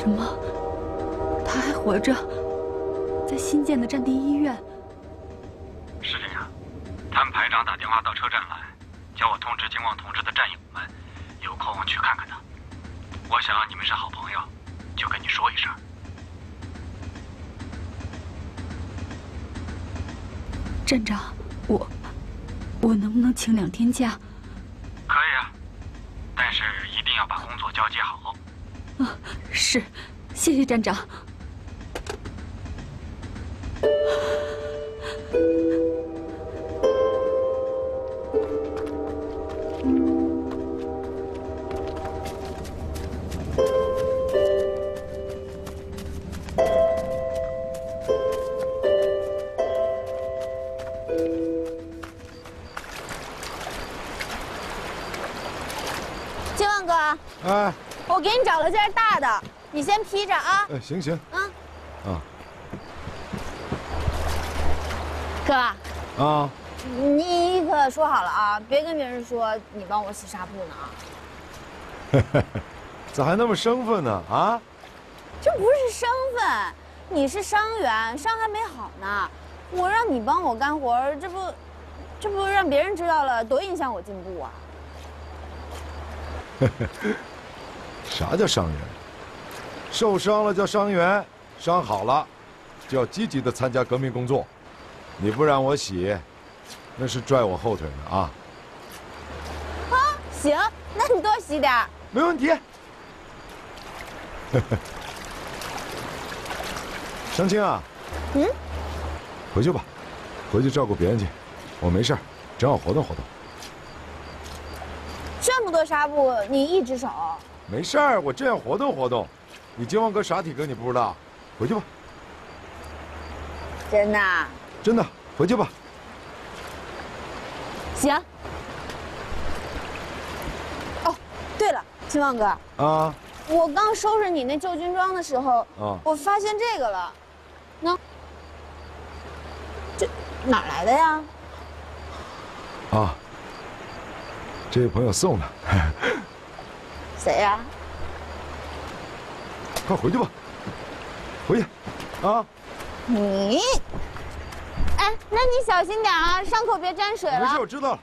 什么？他还活着，在新建的战地医院。 是这样，他们排长打电话到车站来，叫我通知金旺同志的战友们，有空去看看他。我想你们是好朋友，就跟你说一声。 站长，我能不能请2天假？ 可以啊，但是一定要把工作交接好。 啊，是，谢谢站长。 金旺哥， 哎， 我给你找了件大的，你先披着啊。 行行。啊。 哥。 啊。 你可说好了啊，别跟别人说你帮我洗纱布呢啊。 咋还那么生分呢？啊？ 这不是生分，你是伤员，伤还没好呢。我让你帮我干活，这不让别人知道了，多影响我进步啊。 啥叫伤员？受伤了叫伤员，伤好了就要积极的参加革命工作。你不让我洗，那是拽我后腿呢啊！ 啊，行，那你多洗点。 没问题。相亲啊？回去吧，回去照顾别人去。我没事儿，正好活动活动。 这么多纱布，你一只手？ 没事儿，我正要活动活动。你金旺哥啥体格你不知道？回去吧。 真的？ 真的，回去吧。 行。哦，对了，金旺哥。 啊。 我刚收拾你那旧军装的时候，我发现这个了。喏，这哪来的呀？ 啊，这位朋友送的。 谁呀？ 快回去吧，回去，啊！ 你，哎，那你小心点啊，伤口别沾水了。 没事，我知道了。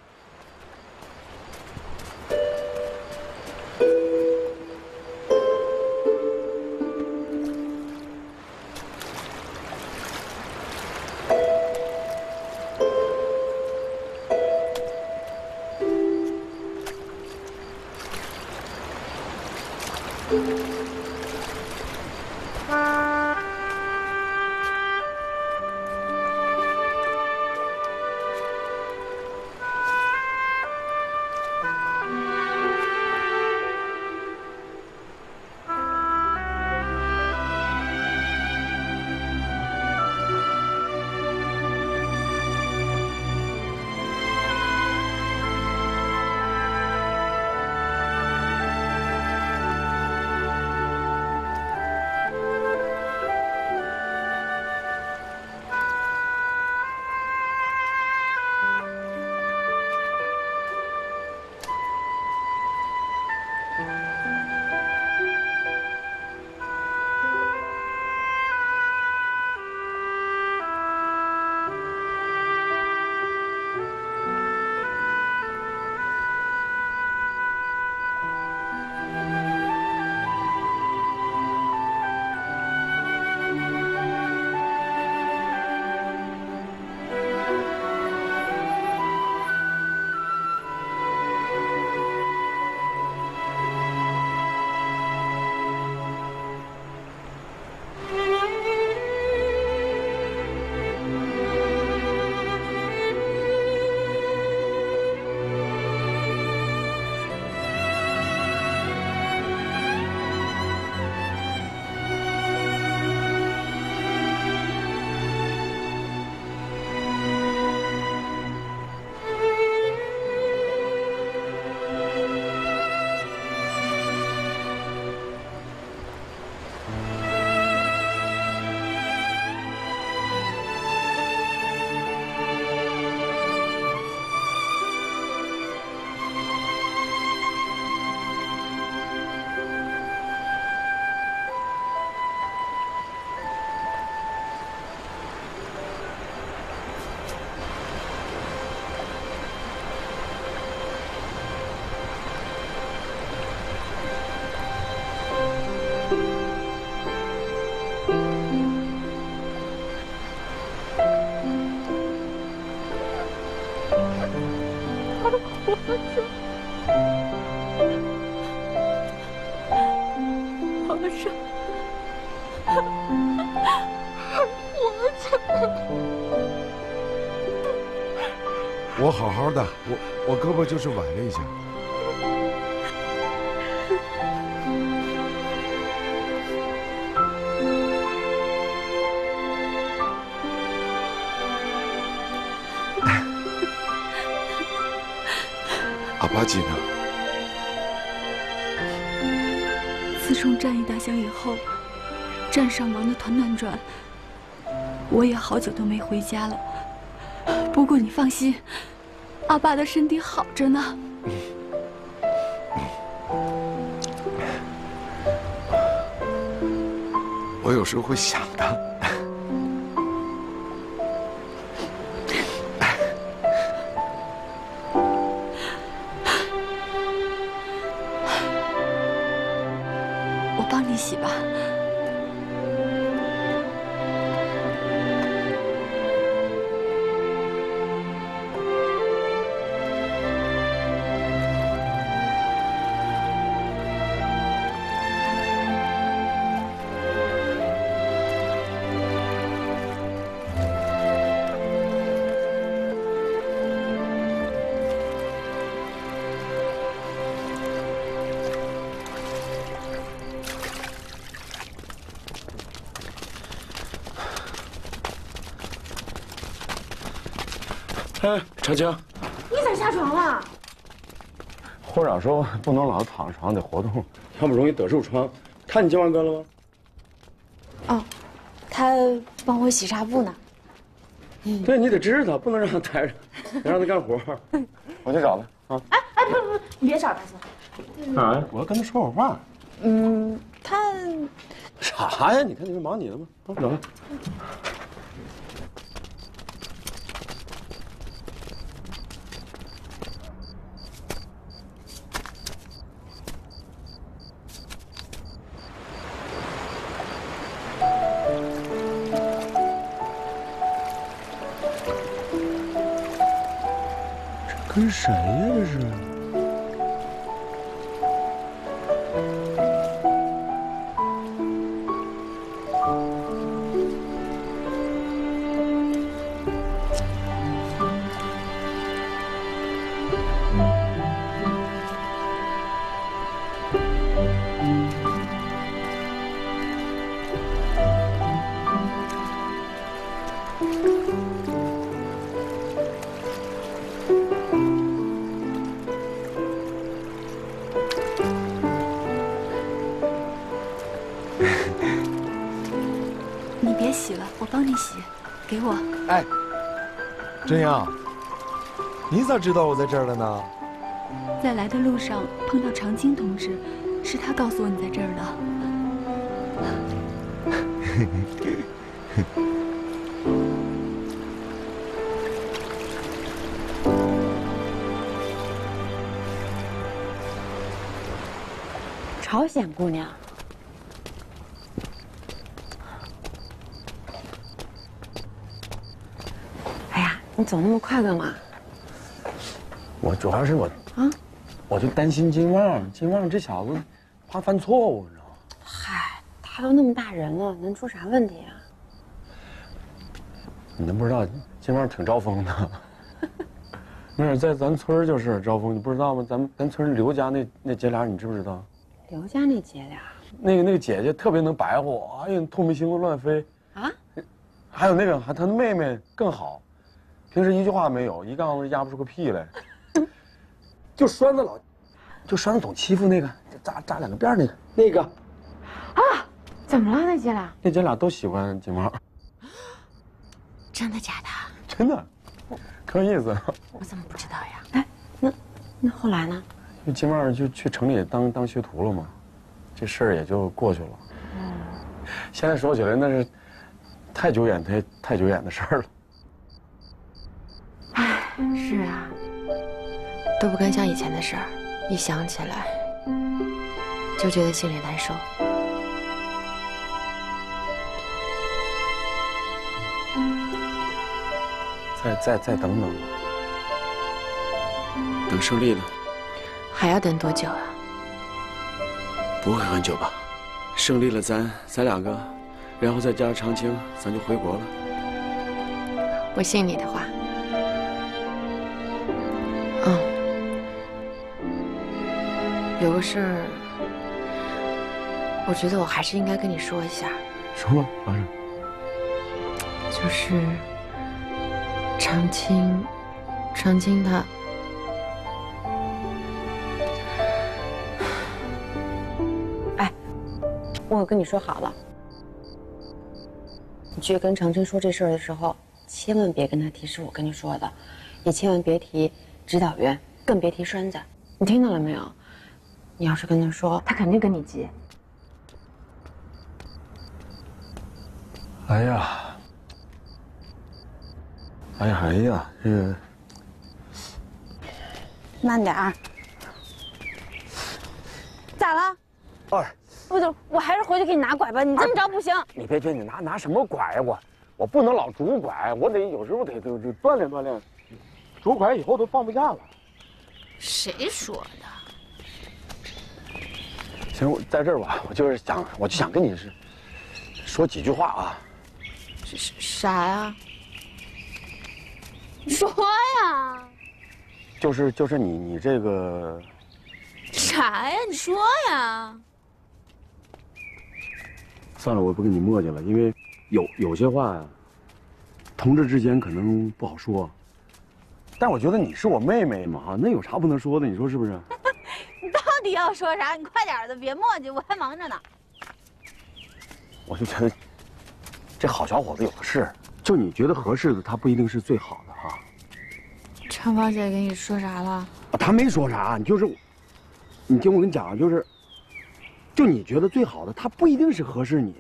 我好好的，我胳膊就是崴了一下。阿巴吉呢？ 自从战役打响以后，站上忙得团团转，我也好久都没回家了。不过你放心，阿爸的身体好着呢。 我有时候会想他。 我帮你洗吧。 哎，长青， 你咋下床了？ 会长说不能老躺床，得活动，要不容易得褥疮。看你今晚干了吗？ 哦，他帮我洗纱布呢。 对，你得支持他，不能让他待着，得让他干活。我去找他啊！ 哎，不，你别找他去。 干啥呀？我要跟他说会儿话。 他啥呀？你看你是忙你的吗？啊，走吧。跟谁呀？这是？ 你别洗了，我帮你洗，给我。 哎，真阳，你咋知道我在这儿了呢？ 在来的路上碰到长青同志，是他告诉我你在这儿的。 朝鲜姑娘。哎呀，你走那么快干嘛？ 我主要是我就担心金旺这小子怕犯错误，你知道吗？ 嗨，他都那么大人了，能出啥问题啊？ 你都不知道，金旺挺招风的。没准在咱村就是招风，你不知道吗？咱村刘家那姐俩，你知不知道？ 刘家那姐俩， 那个姐姐特别能白活，哎呀，透明星子乱飞啊！ 还有她的妹妹更好，平时一句话没有，一杠子压不出个屁来。就栓子总欺负那个扎两个辫那个。 啊，怎么了？那姐俩？ 那姐俩都喜欢金旺。 真的假的？ 真的，可有意思。 我怎么不知道呀？哎，那后来呢？ 那金旺就去城里当学徒了嘛，这事儿也就过去了。现在说起来那是太久远的事儿了。 唉，是啊，都不敢想以前的事儿，一想起来就觉得心里难受。 再等等吧。 等胜利了。 还要等多久啊？ 不会很久吧？胜利了咱两个，然后再加上长青，咱就回国了。 我信你的话。有个事儿，我觉得我还是应该跟你说一下。 说吧，啥事？ 就是长青他，哎，我跟你说好了，你去跟长青说这事儿的时候，千万别跟他提是我跟你说的，也千万别提指导员，更别提栓子，你听到了没有？你要是跟他说，他肯定跟你急。 哎呀，这个慢点儿。咋了？我还是回去给你拿拐吧。你这么着不行。 你别，你拿什么拐呀？我不能老拄拐，我得有时候得锻炼锻炼。拄拐以后都放不下了。 谁说的？ 行，我在这儿吧，我就想跟你说几句话啊。 啥呀？说呀。 就是你这个。 啥呀？你说呀。 算了，我不跟你磨叽了，因为有些话呀，同志之间可能不好说。但我觉得你是我妹妹嘛，那有啥不能说的？你说是不是？ 你到底要说啥？你快点的，别磨叽，我还忙着呢。 我就觉得，这好小伙子有的是，就你觉得合适的，他不一定是最好的哈。 长芳姐跟你说啥了？ 啊，他没说啥，你听我跟你讲，就你觉得最好的，他不一定是合适你。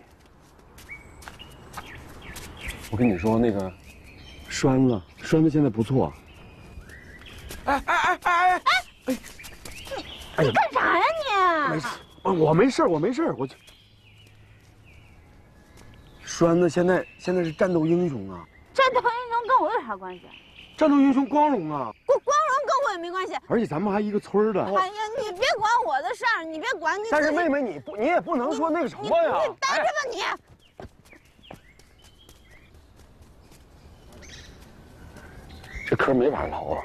我跟你说，那个栓子现在不错。哎！ 你干啥呀你？ 没事，我没事，我就。栓子现在是战斗英雄啊！ 战斗英雄跟我有啥关系？ 战斗英雄光荣啊！ 光荣跟我也没关系。 而且咱们还一个村的。 哎呀，你别管我的事儿，你别管你。 但是妹妹，你也不能说那个什么呀！ 你待着吧你。 这嗑没法唠啊。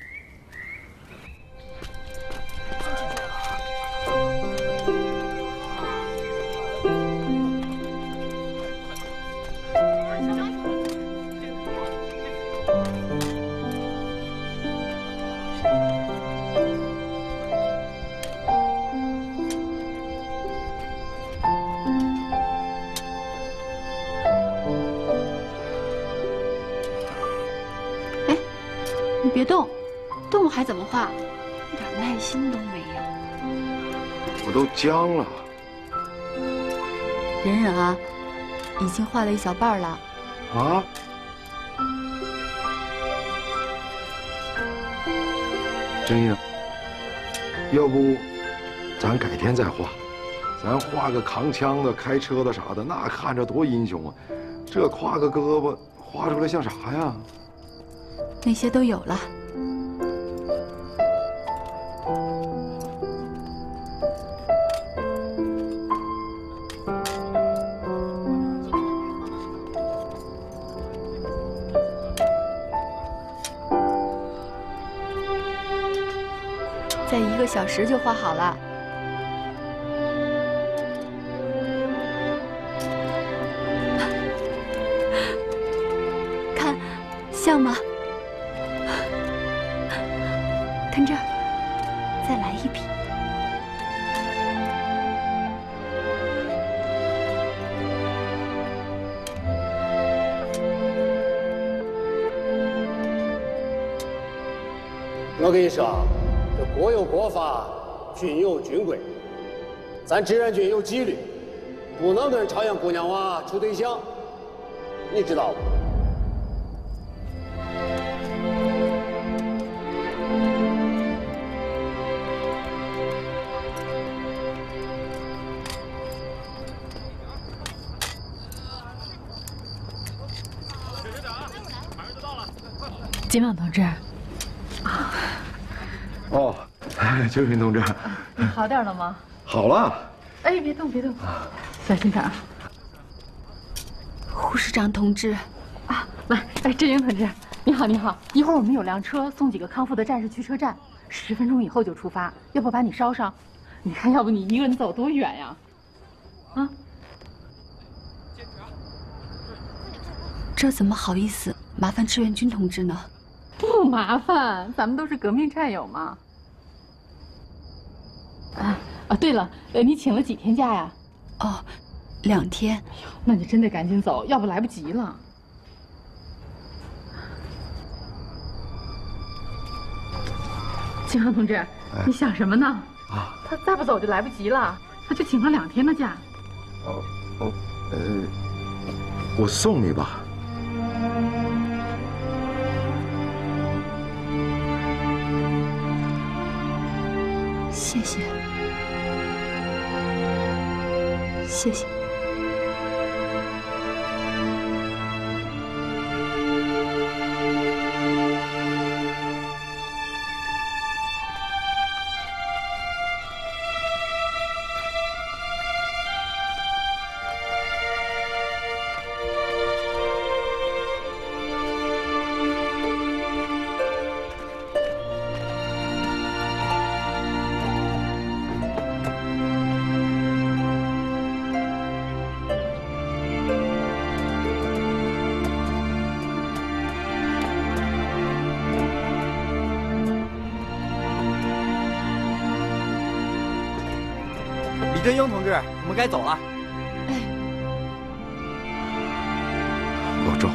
别动，动还怎么画？一点耐心都没有。 我都僵了。 忍忍啊，已经画了一小半了。 啊？真呀？要不，咱改天再画。咱画个扛枪的、开车的啥的，那看着多英雄啊！这挎个胳膊，画出来像啥呀？ 那些都有了。在1个小时就画好了。看，像吗？看这儿，再来一笔。 我跟你说，这国有国法，军有军规，咱志愿军有纪律，不能跟朝阳姑娘娃处对象，你知道不？ 金旺同志， 哦，秋云同志， 你好点了吗？ 好了。 哎，别动，别动，小心点啊！ 护士长同志， 啊，来，哎，志英同志，你好，你好，一会儿我们有辆车送几个康复的战士去车站，10分钟以后就出发，要不把你捎上？你看，要不你一个人走多远呀？啊？ 这怎么好意思麻烦志愿军同志呢？ 不麻烦，咱们都是革命战友嘛。对了，你请了几天假呀？ 哦，2天。 哎呦，那你真得赶紧走，要不来不及了。金航同志，你想什么呢？啊，他再不走就来不及了，他就请了2天的假。 我送你吧。 谢谢，谢谢。 李振英同志，我们该走了。 保重。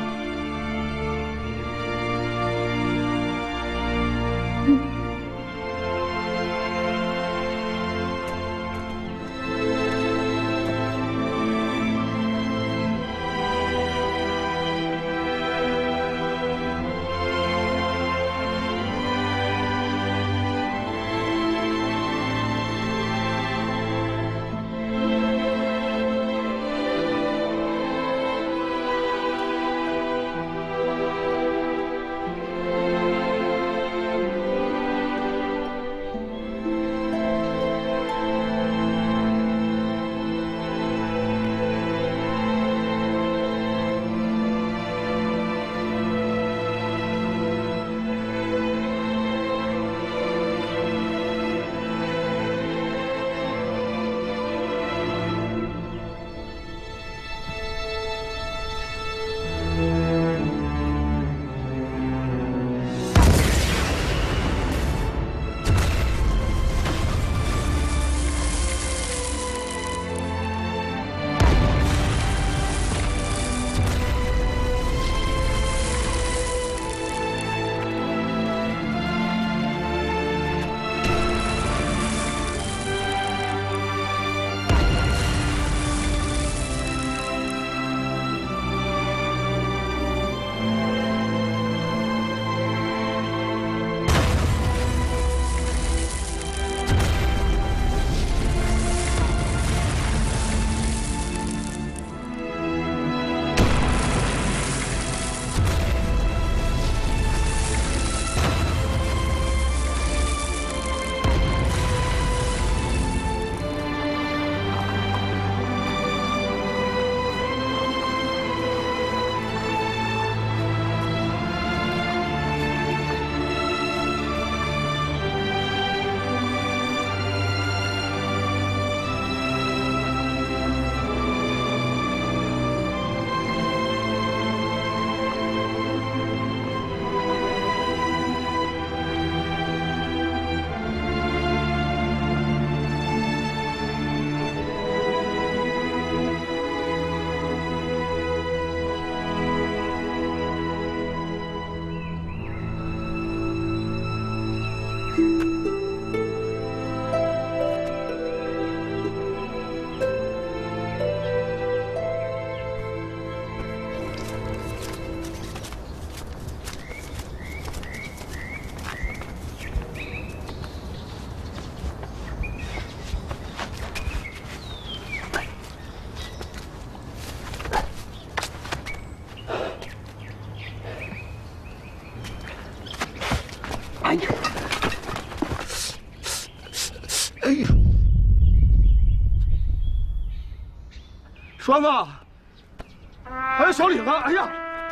栓子，哎，小李子，哎呀！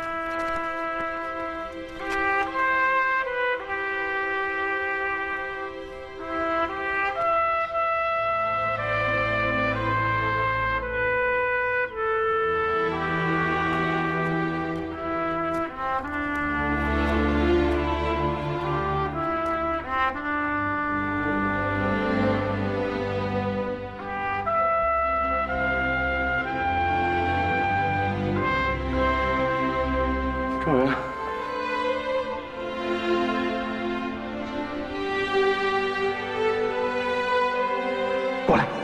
郑源，过来。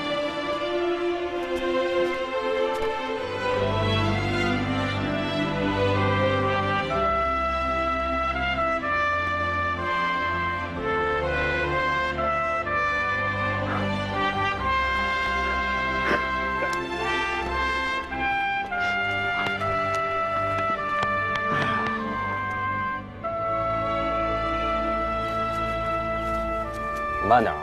慢点啊！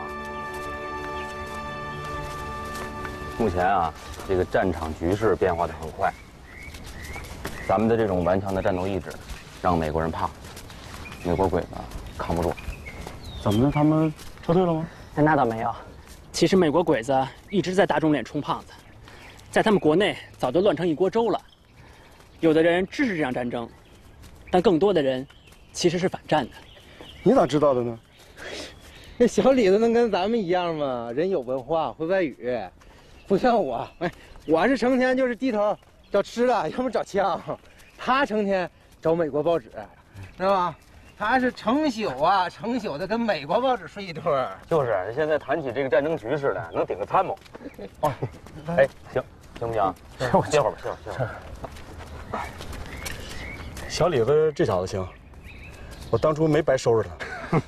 目前啊，这个战场局势变化的很快，咱们的这种顽强的战斗意志，让美国人怕，美国鬼子扛不住。 怎么的？他们撤退了吗？ 那倒没有。其实美国鬼子一直在打肿脸充胖子，在他们国内早就乱成一锅粥了。有的人支持这场战争，但更多的人其实是反战的。 你咋知道的呢？ 那小李子能跟咱们一样吗？人有文化，会外语，不像我。哎，我是成天就是低头找吃的，要么找枪。他成天找美国报纸，知道吧？他是成宿的跟美国报纸睡一堆儿。 就是，现在谈起这个战争局势来，能顶个参谋。哦，哎，行不行？歇会儿吧，歇会儿。 小李子这小子行，我当初没白收拾他。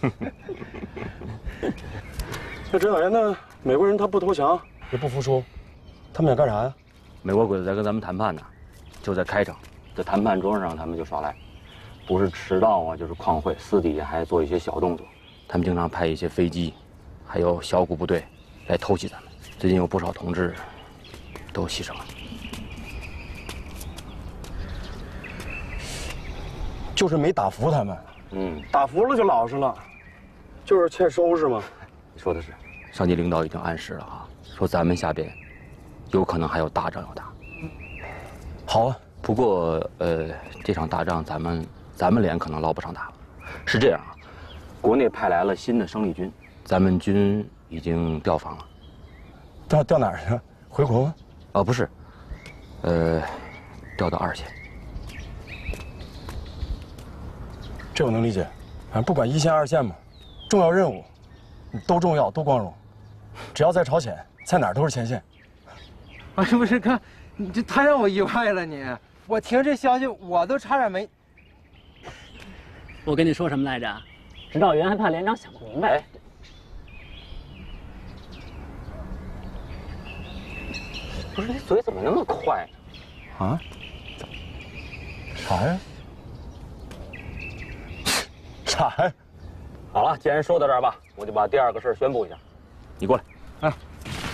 那陈小岩呢？美国人他不投降，也不服输，他们想干啥呀？ 美国鬼子在跟咱们谈判呢，就在开场，在谈判桌上他们就耍赖，不是迟到啊，就是旷会，私底下还做一些小动作。他们经常派一些飞机，还有小股部队来偷袭咱们。最近有不少同志都牺牲了。 就是没打服他们。打服了就老实了，就是欠收拾嘛。 你说的是，上级领导已经暗示了啊，说咱们下边有可能还有大仗要打。 好啊， 不过这场大仗咱们连可能捞不上打了。是这样啊，国内派来了新的生力军，咱们军已经调防了。 调哪儿去？回国吗？ 不是，调到2线。 这我能理解，反正不管1线2线嘛，重要任务都重要都光荣，只要在朝鲜，在哪儿都是前线。 啊，是不是？看，你这太让我意外了你！我听这消息，我都差点没。 我跟你说什么来着？指导员还怕连长想不明白。 不是你嘴怎么那么快呢？ 啊？啥呀？啥呀？ 好了，既然说到这儿吧，我就把第2个事儿宣布一下。你过来。 啊。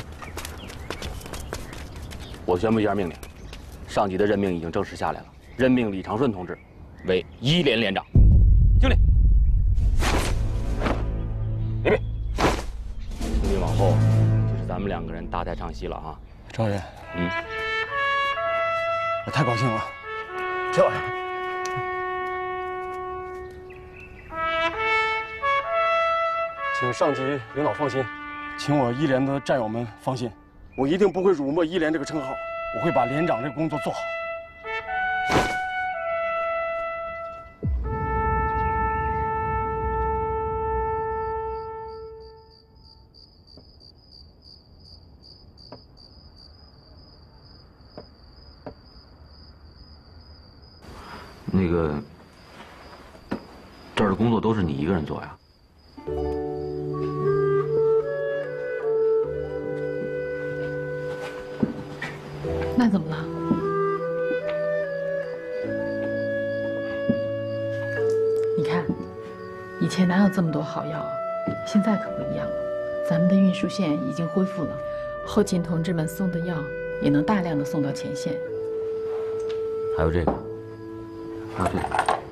我宣布一下命令，上级的任命已经正式下来了，任命李长顺同志为1连连长。敬礼。礼毕。从今往后就是咱们2个人搭台唱戏了啊。 张员，我太高兴了，这玩意儿。请上级领导放心，请我1连的战友们放心，我一定不会辱没1连这个称号，我会把连长这个工作做好。 那个，这儿的工作都是你一个人做呀？ 那怎么了？你看，以前哪有这么多好药啊？现在可不一样了，咱们的运输线已经恢复了，后勤同志们送的药也能大量的送到前线。 还有这个，还有这个。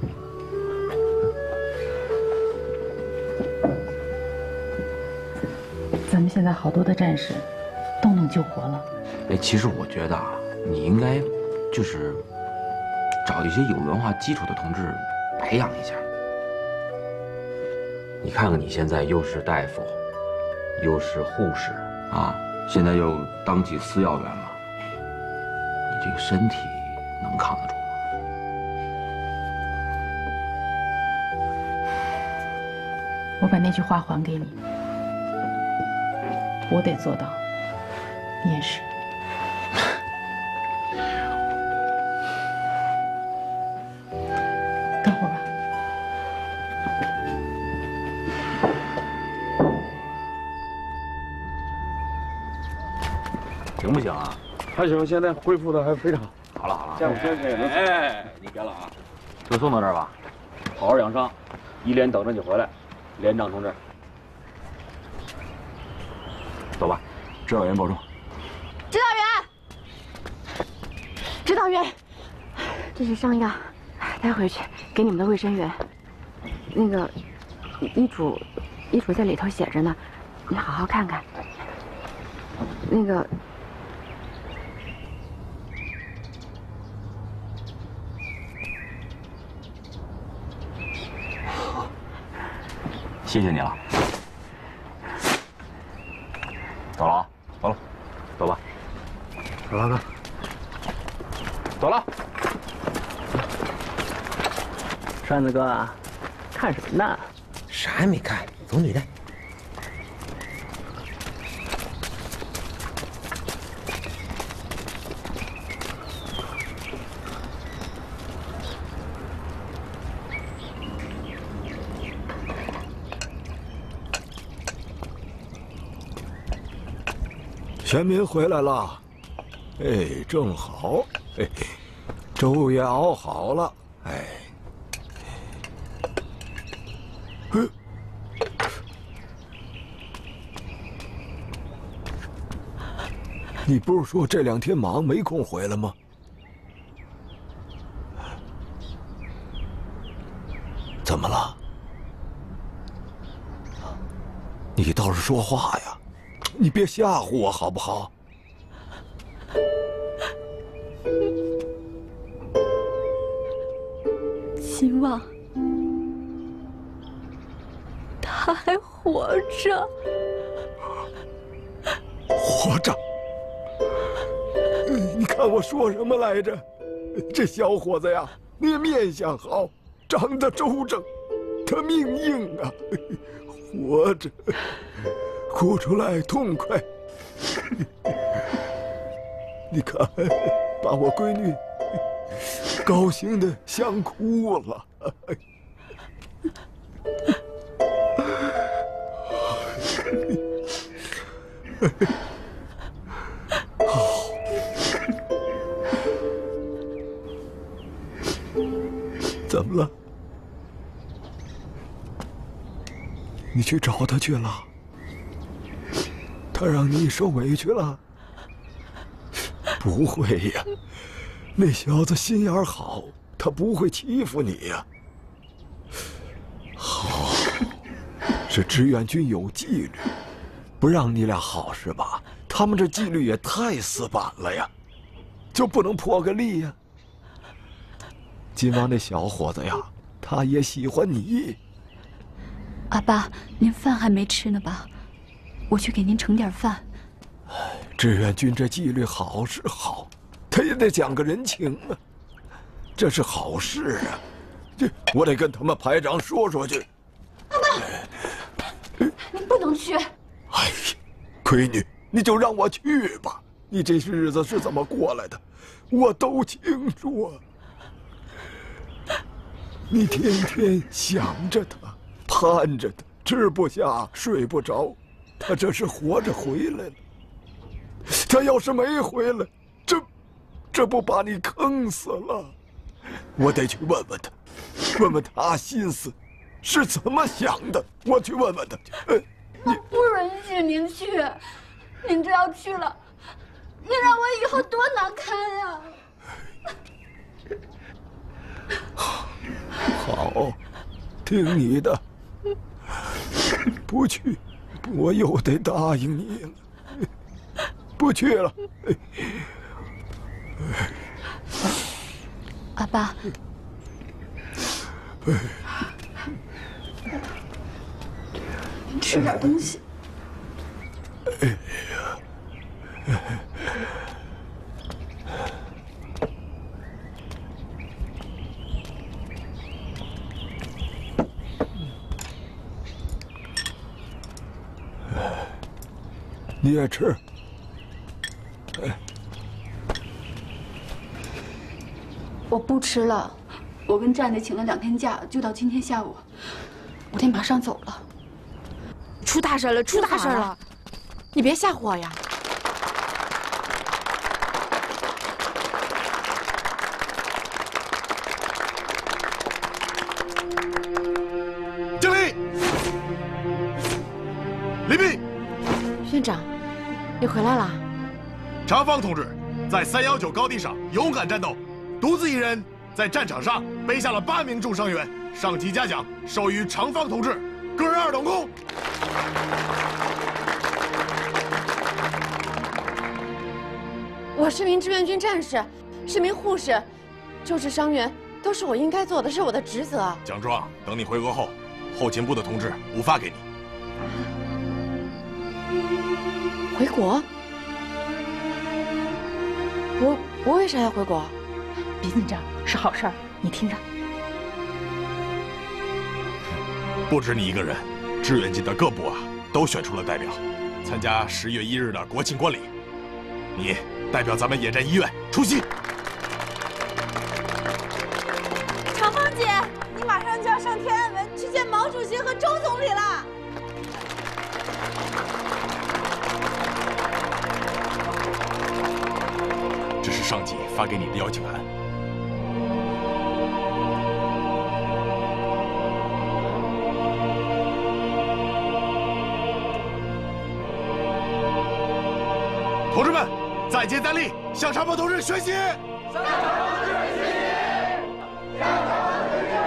咱们现在好多的战士都能救活了。 哎，其实我觉得啊，你应该就是找一些有文化基础的同志培养一下。你看看你现在又是大夫，又是护士啊，现在又当起饲养员了，你这个身体能扛得住吗？ 我把那句话还给你，我得做到，你也是。等会儿吧。 行不行啊？ 还行，现在恢复的还非常好了好了， 这样我先给人。 哎，你别了啊，就送到这儿吧，好好养伤，一连等着你回来，连长同志。走吧，指导员保重。 指导员，指导员，这是伤药，带回去给你们的卫生员。那个医嘱在里头写着呢，你好好看看。那个。 谢谢你了，走了啊，走了，走吧， 老大哥， 走了。 栓子哥，看什么呢？ 啥也没看，走你的。 全民回来了，哎，正好，哎，粥也熬好了，哎，你不是说这2天忙没空回来吗？怎么了？你倒是说话呀！你别吓唬我好不好？ 秦王，他还活着。 活着？你看我说什么来着？这小伙子呀，你面相好，长得周正，他命硬啊，活着。哭出来痛快！你看，把我闺女高兴的想哭了。好，怎么了？你去找他去了？他让你受委屈了？不会呀，那小子心眼好，他不会欺负你呀。好，是志愿军有纪律，不让你俩好是吧？他们这纪律也太死板了呀，就不能破个例呀？金王那小伙子呀，他也喜欢你。 阿爸，您饭还没吃呢吧？我去给您盛点饭。 志愿军这纪律好是好，他也得讲个人情啊，这是好事啊。这我得跟他们排长说说去。 阿爸，你不能去。 哎呀，闺女，你就让我去吧。你这日子是怎么过来的，我都清楚啊。你天天想着他，盼着他，吃不下，睡不着。他这是活着回来了，他要是没回来，这不把你坑死了？我得去问问他，问问他心思是怎么想的。我去问问他去。 我不允许您去，您这要去了， 你让我以后多难堪呀！ 好，听你的。不去，我又得答应你了。不去了。 阿爸，吃点东西。 你也吃。 我不吃了，我跟站里请了2天假，就到今天下午，我得马上走了。 出大事了！出大事了！你别吓唬我呀！ 敬礼！礼毕。 院长，你回来了。 长方同志在319高地上勇敢战斗，独自一人在战场上背下了8名重伤员，上级嘉奖授予长方同志个人2等功。 我是名志愿军战士，是名护士，救治伤员都是我应该做的，是我的职责。 奖状等你回国后，后勤部的同志补发给你。 回国？我为啥要回国？ 别紧张，是好事儿，你听着。 不止你一个人，志愿军的各部都选出了代表，参加10月1日的国庆观礼。你代表咱们野战医院出席。 长芳姐，你马上就要上天安门去见毛主席和周总理了。 这是上级发给你的邀请函。同志们，再接再厉，向长风同志学习！向长风同志学习！向长风同志学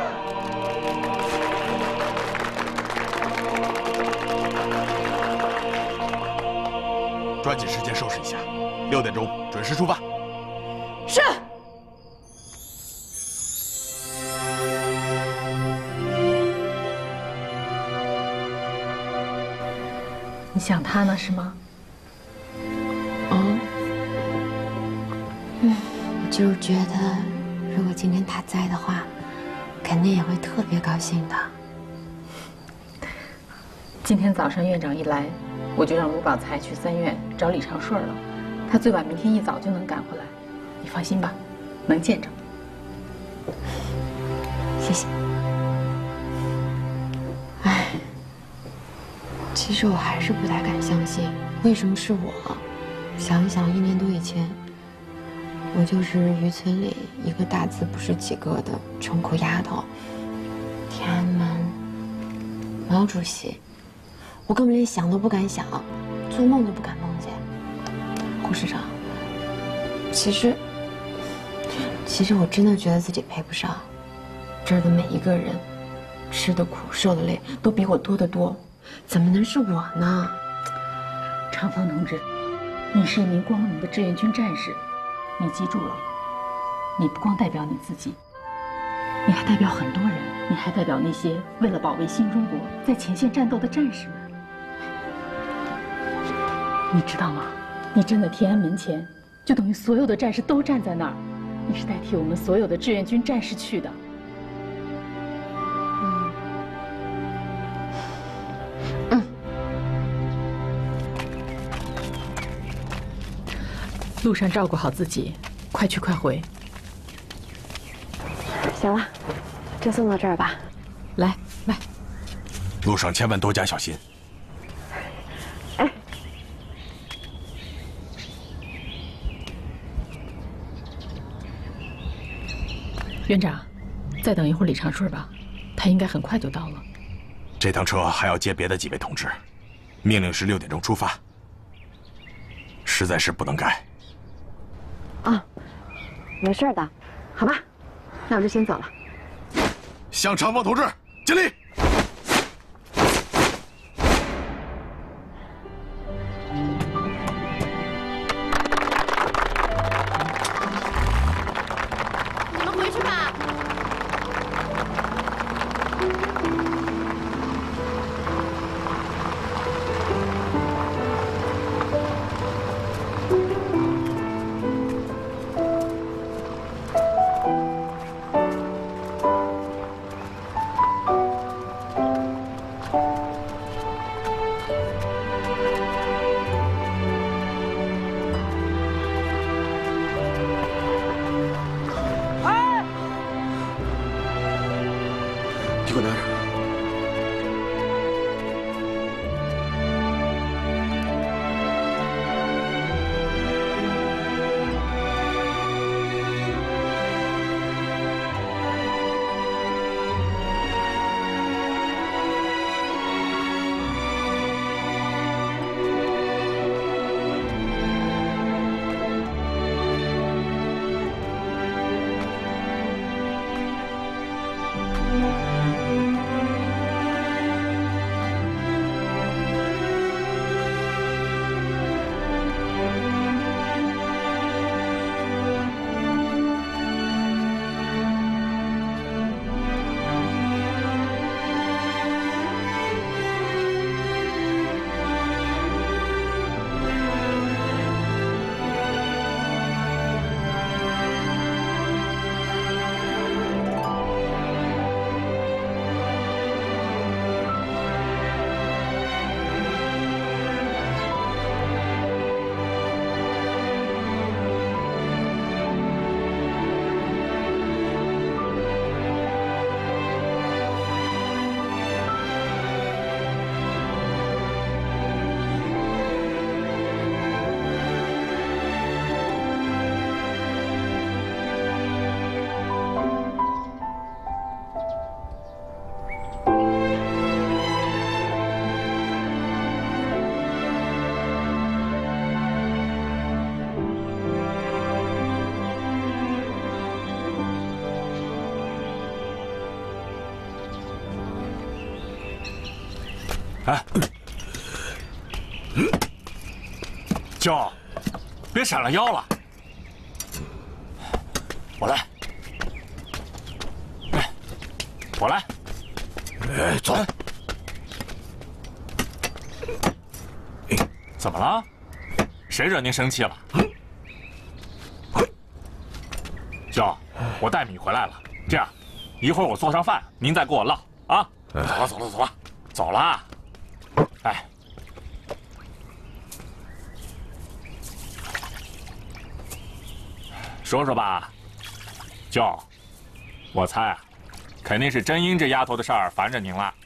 习！抓紧时间收拾一下，6点钟准时出发。 是。 你想他呢是吗？ 我就是觉得，如果今天他在的话，肯定也会特别高兴的。 今天早上院长一来，我就让卢宝才去3院找李长顺了，他最晚明天一早就能赶回来。你放心吧，能见着。 谢谢。哎，其实我还是不太敢相信，为什么是我？想一想，1年多以前。我就是渔村里一个大字不识几个的穷苦丫头。天安门，毛主席，我根本连想都不敢想，做梦都不敢梦见。护士长，其实我真的觉得自己配不上。这儿的每一个人，吃的苦受的累都比我多得多，怎么能是我呢？ 长风同志，你是一名光荣的志愿军战士。你记住了，你不光代表你自己，你还代表很多人，你还代表那些为了保卫新中国在前线战斗的战士们。你知道吗？你站在天安门前，就等于所有的战士都站在那儿，你是代替我们所有的志愿军战士去的。路上照顾好自己，快去快回。 行了，就送到这儿吧。 来， 路上千万多加小心。 哎， 院长，再等一会儿李长顺吧，他应该很快就到了。 这趟车还要接别的几位同志，命令是6点钟出发。 实在是不能改。 啊，没事的，好吧，那我就先走了。 向长风同志敬礼。 你们回去吧。 你给我拿着。 哎，舅，别闪了腰了。我来，哎，我来。 哎，走。 怎么了？谁惹您生气了？舅，我带米回来了。这样，一会儿我做上饭，您再给我烙啊。走了，走了，走了，走了。哎，说说吧，舅，我猜啊，肯定是真英这丫头的事儿烦着您了。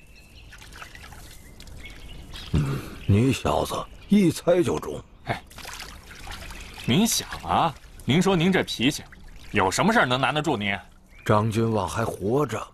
你小子一猜就中。 哎，您想啊，您说您这脾气，有什么事儿能难得住您？ 张君望还活着，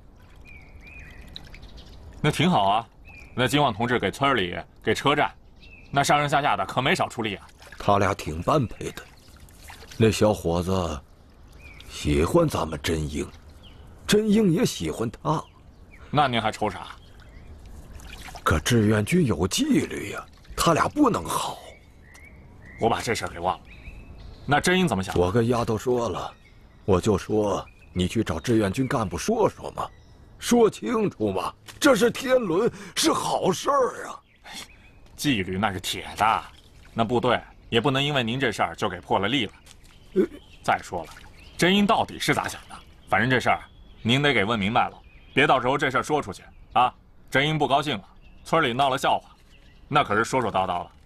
那挺好啊。那金旺同志给村里、给车站，那上上下下的可没少出力啊。 他俩挺般配的。那小伙子喜欢咱们真英，真英也喜欢他。 那您还愁啥？ 可志愿军有纪律呀，他俩不能好。 我把这事儿给忘了。那真英怎么想？ 我跟丫头说了，我就说你去找志愿军干部说说嘛。说清楚嘛，这是天伦，是好事儿啊。 纪律那是铁的，那部队也不能因为您这事儿就给破了例了。再说了，真英到底是咋想的？反正这事儿您得给问明白了，别到时候这事儿说出去啊，真英不高兴了，村里闹了笑话，那可是说说叨叨的。